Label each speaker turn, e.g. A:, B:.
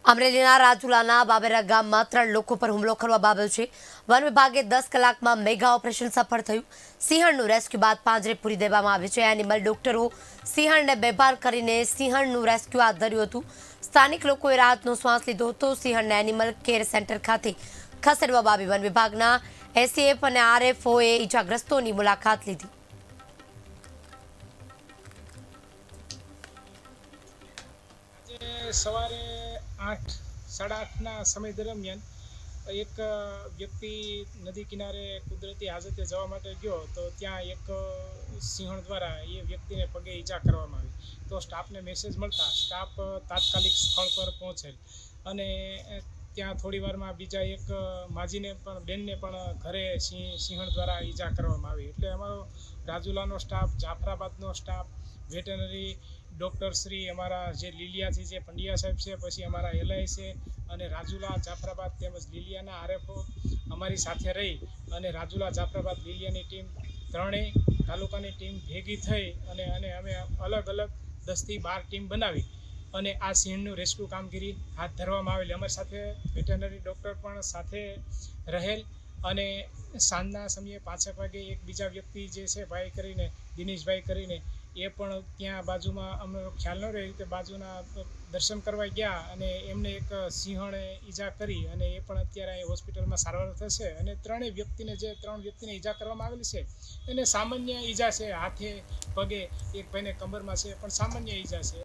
A: અમરેલીના રાજુલાના બાબેરા ગામમાં 3 લોકો પર હુમલો કરવામાં આવ્યો છે। વન વિભાગે 10 કલાકમાં મેગા ઓપરેશન સફળ થયું। સિંહણનું રેસ્ક્યુ બાદ પાંજરે પૂરી દેવામાં આવ્યું છે। એનિમલ ડોક્ટરો સિંહણને બેભાન કરીને સિંહણનું રેસ્ક્યુ હાથ ધર્યું હતું। સ્થાનિક લોકોએ રાહતનો શ્વાસ લીધો હતો। સિંહણને એનિમલ કેર સેન્ટર ખાતે ખસેડવામાં આવી। વન વિભાગના એસીએફ અને આરએફઓએ ઇજાગ્રસ્તોની મુલાકાત લીધી।
B: સવારે 8:30 સમય દરમિયાન એક વ્યક્તિ નદી કિનારે કુદરતી હાજતે જવા માટે ગયો તો ત્યાં એક સિંહણ દ્વારા એ વ્યક્તિને પગે ઈજા કરવામાં આવી। તો સ્ટાફને મેસેજ મળતા સ્ટાફ તાત્કાલિક સ્થળ પર પહોંચેલ અને ત્યાં થોડી વારમાં બીજા એક માજીને પણ બેનને પણ ઘરે સિંહણ દ્વારા ઈજા કરવામાં આવી। એટલે અમારો રાજુલાનો સ્ટાફ, જાફરાબાદનો સ્ટાફ, વેટરનરી ડૉક્ટર શ્રી અમારા જે લીલિયાથી જે પંડ્યા સાહેબ છે, પછી અમારા એલઆઈ છે અને રાજુલા જાફરાબાદ તેમજ લીલિયાના આરએફઓ અમારી સાથે રહી અને રાજુલા જાફરાબાદ લીલિયાની ટીમ ત્રણેય તાલુકાની ટીમ ભેગી થઈ અને અમે અલગ અલગ 10 થી 12 ટીમ બનાવી અને આ સિંહણનું રેસ્ક્યુ કામગીરી હાથ ધરવામાં આવેલી। અમારી સાથે વેટરનરી ડૉક્ટર પણ સાથે રહેલ અને સાંજના સમયે 5 વાગે એક બીજા વ્યક્તિ જે છે ભાઈ કરીને દિનેશભાઈ કરીને એ પણ ત્યાં બાજુમાં અમને ખ્યાલ ન રહ્યો કે બાજુના દર્શન કરવા ગયા અને એમને એક સિંહણે ઈજા કરી અને એ પણ અત્યારે અહીં હોસ્પિટલમાં સારવાર થશે। અને 3 વ્યક્તિને ઈજા કરવામાં આવેલી છે એને સામાન્ય ઈજા છે, હાથે પગે, એક ભાઈને કમરમાં છે પણ સામાન્ય ઈજા છે।